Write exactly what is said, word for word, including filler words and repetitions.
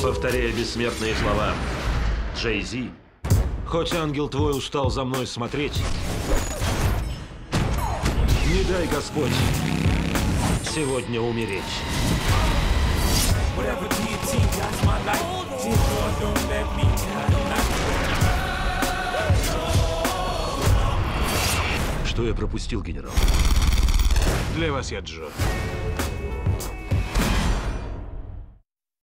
Повторяя бессмертные слова Джей-Зи, хоть ангел твой устал за мной смотреть, не дай, Господь, сегодня умереть. Что я пропустил, генерал? Для вас я Джо.